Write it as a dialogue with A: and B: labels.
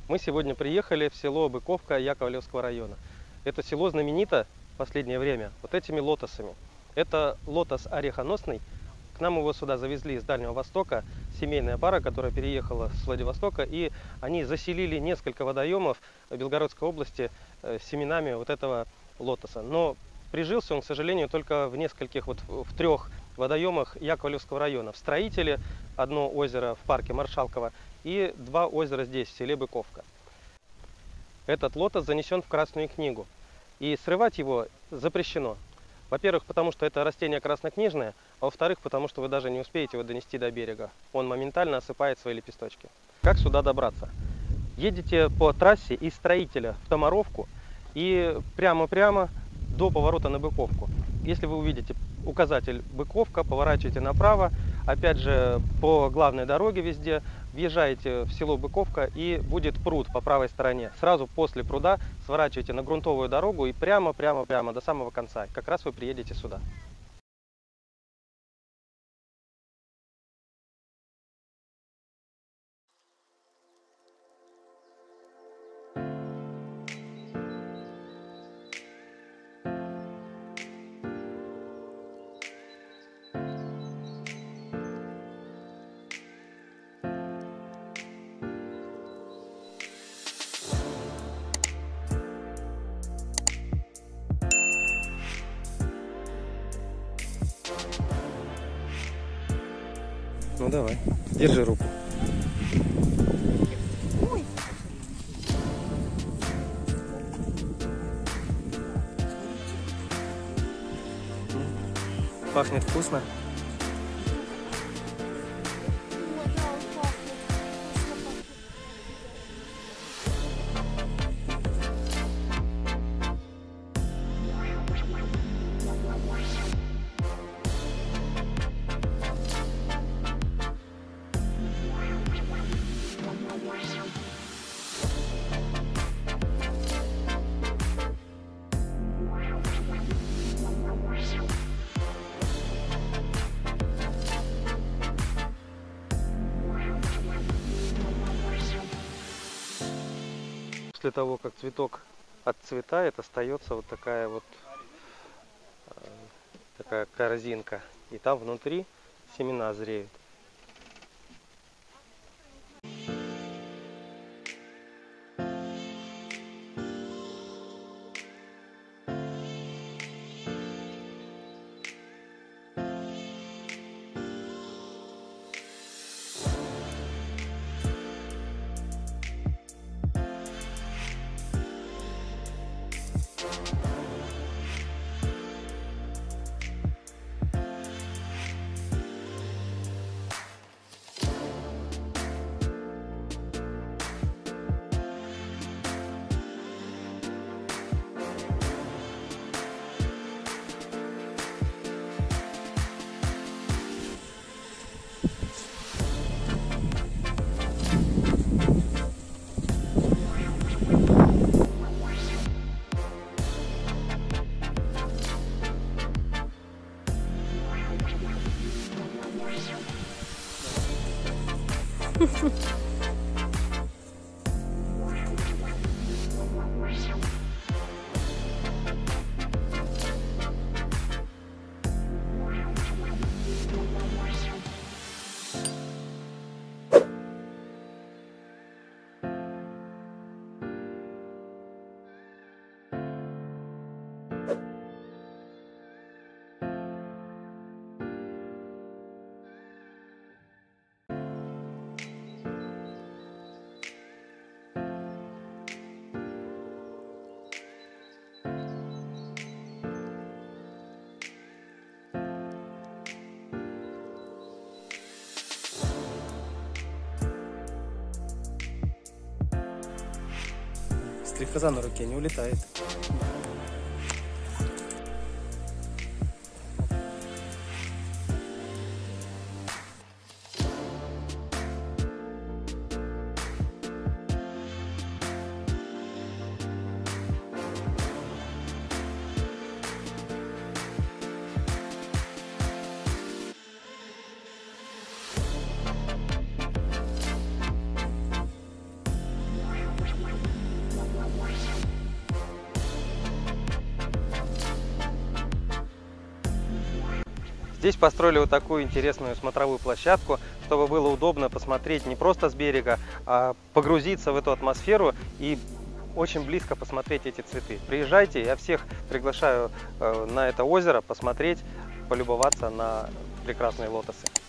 A: Мы сегодня приехали в село Быковка Яковлевского района. Это село знаменито в последнее время вот этими лотосами. Это лотос орехоносный. К нам его сюда завезли из Дальнего Востока. Семейная пара, которая переехала с Владивостока. И они заселили несколько водоемов Белгородской области семенами вот этого лотоса. Но прижился он, к сожалению, только в нескольких, в 3 водоемах Яковлевского района. В Строителе одно озеро в парке Маршалково и 2 озера здесь, в селе Быковка. Этот лотос занесен в Красную книгу. И срывать его запрещено. Во-первых, потому что это растение краснокнижное, а во-вторых, потому что вы даже не успеете его донести до берега. Он моментально осыпает свои лепесточки. Как сюда добраться? Едете по трассе из Строителя в Томаровку и прямо-прямо до поворота на Быковку. Если вы увидите указатель Быковка, поворачиваете направо, опять же по главной дороге везде, въезжаете в село Быковка и будет пруд по правой стороне. Сразу после пруда сворачиваете на грунтовую дорогу и прямо до самого конца. Как раз вы приедете сюда. Ну давай, держи руку. Пахнет вкусно. После того, как цветок отцветает, остается вот такая такая корзинка. И там внутри семена зреют. Стрекоза на руке не улетает. Здесь построили вот такую интересную смотровую площадку, чтобы было удобно посмотреть не просто с берега, а погрузиться в эту атмосферу и очень близко посмотреть эти цветы. Приезжайте, я всех приглашаю на это озеро посмотреть, полюбоваться на прекрасные лотосы.